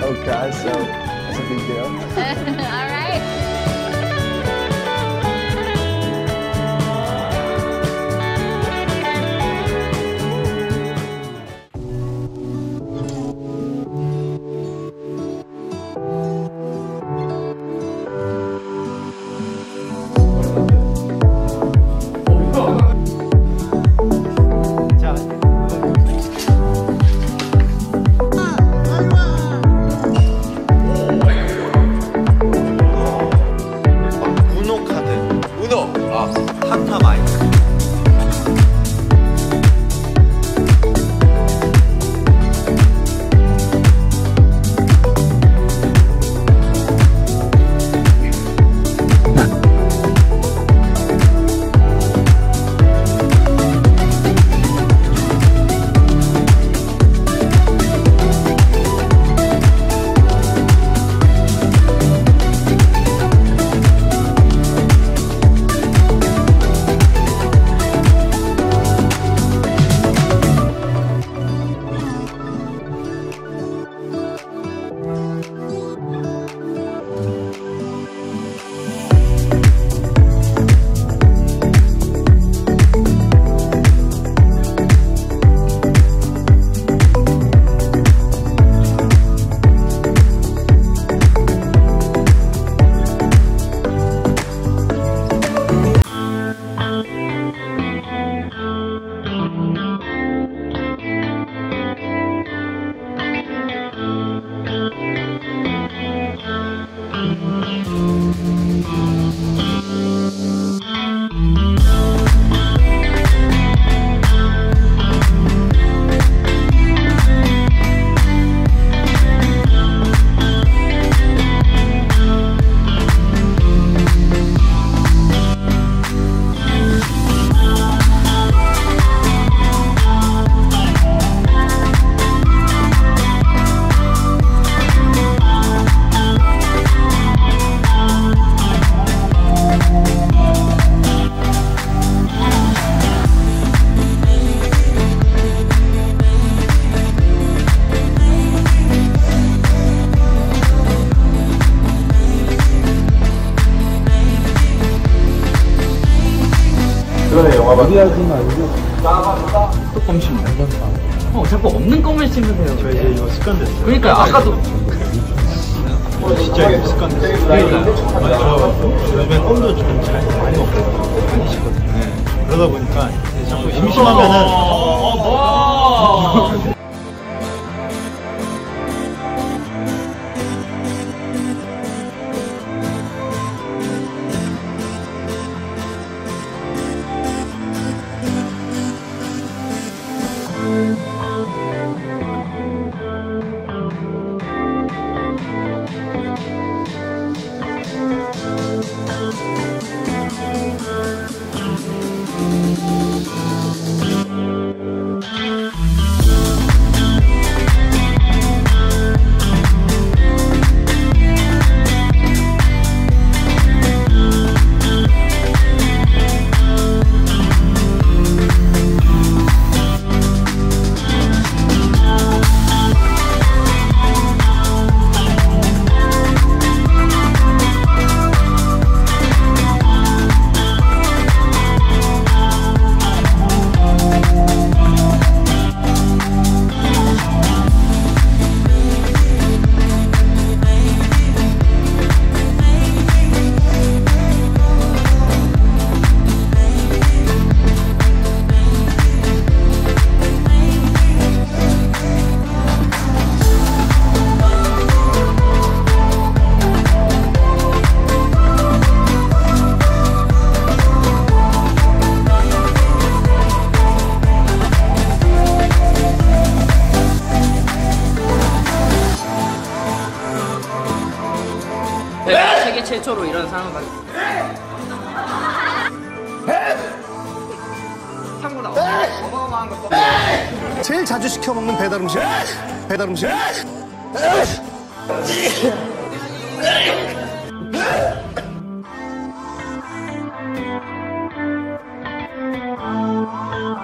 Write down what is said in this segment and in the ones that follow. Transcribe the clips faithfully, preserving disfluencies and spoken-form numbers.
don't cry, so it's a big deal. All right. 무리하지 말고 조금씩 만졌다. 어, 자꾸 없는 껌을 씹으세요. 저 이제 이거 습관됐어요. 그러니까 아까도 어, 진짜 이게 습관됐어요. 그러니까요. 저 요즘에 껌도 좀 잘 많이 먹거든요. 많이 씹거든요. 네. 그러다 보니까 이제 자꾸 심심하면은 제가 세계 최초로 이런 상을 받. 참고로 어마어마한 거. 제일 자주 시켜 먹는 배달 음식. 배달 음식.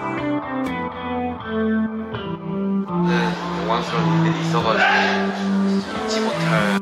영광스러운 일들이 있어가지고 잊지 못할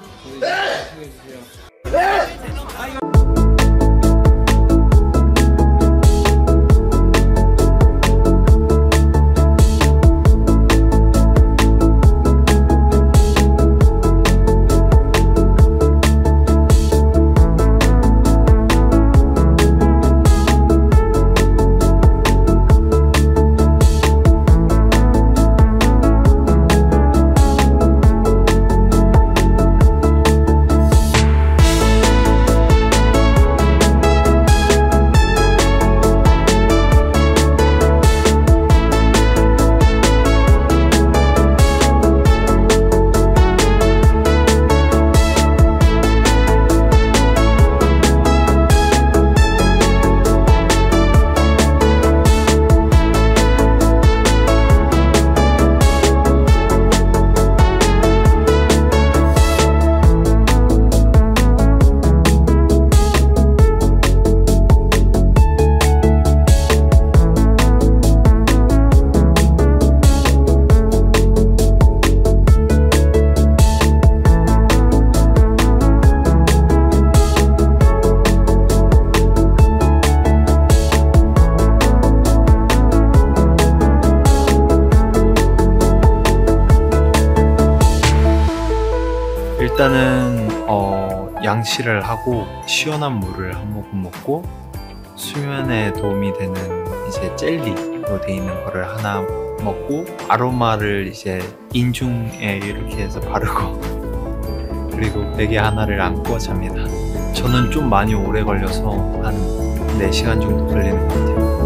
일단은 어, 양치를 하고 시원한 물을 한 모금 먹고 수면에 도움이 되는 이제 젤리로 돼 있는 거를 하나 먹고 아로마를 이제 인중에 이렇게 해서 바르고 그리고 베개 하나를 안고 잡니다. 저는 좀 많이 오래 걸려서 한 네 시간 정도 걸리는 것 같아요.